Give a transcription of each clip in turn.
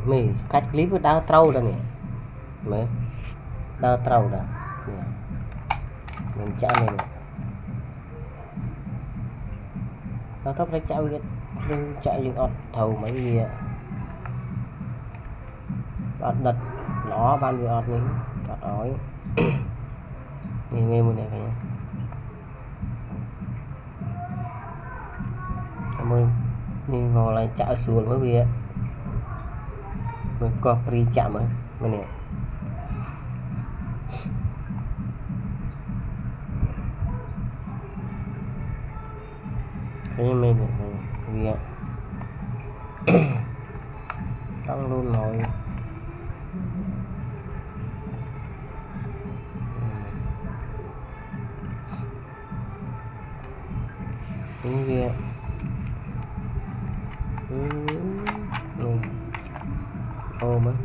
mì cách clip với đau trâu đó nè mới đau trâu đó mình chạm này nè nó tóc đấy chạm nhưng chạy những ọt thầu mấy gì ọt đật nó ban với ọt ní ọt ói nhìn nghe một này phải cảm ơn nhìn ngồi lại chạy xuống mới bị mình có pri chạm ấy mình nè cái mình vì đăng luôn rồi những kia ôm ấy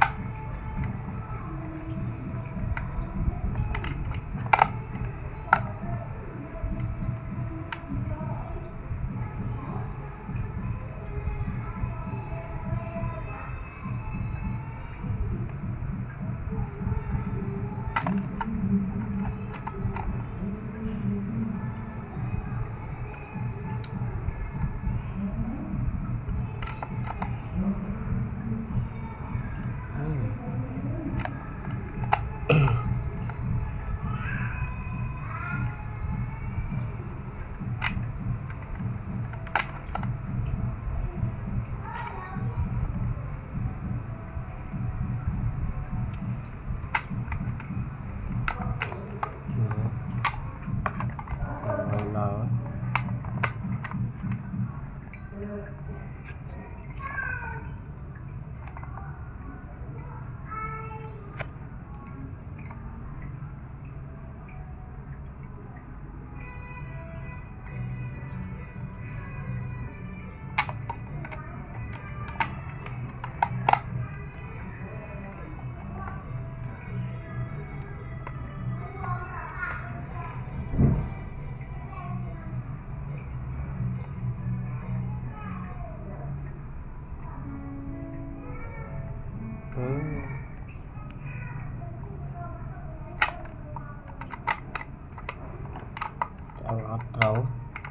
chào ọt thấu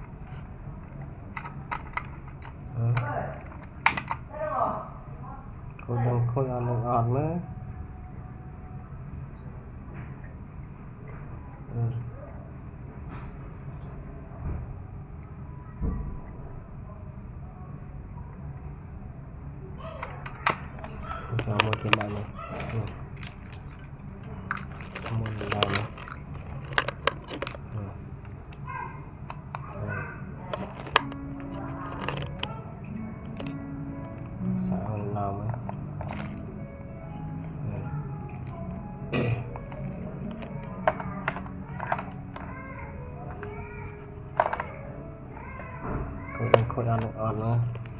khôi ăn được ọt nữa cho một trên đây này một trên đây này sáng nào mới khôi ăn được ọt nữa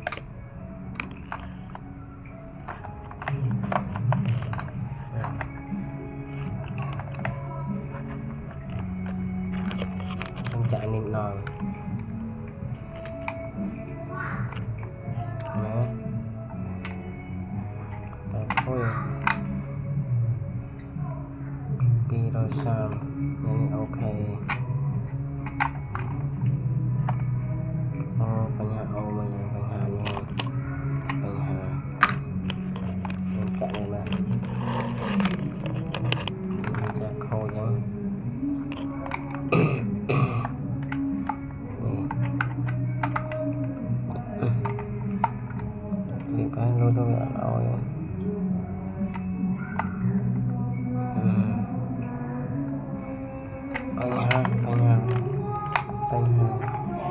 chạy nịnh nòi đó thôi đi rồi sao nên okปัญหาเอามาอย่างปัญหาเนี่ยปัญหาchạy này màจะโคยังthì cái lô tôi ở đâu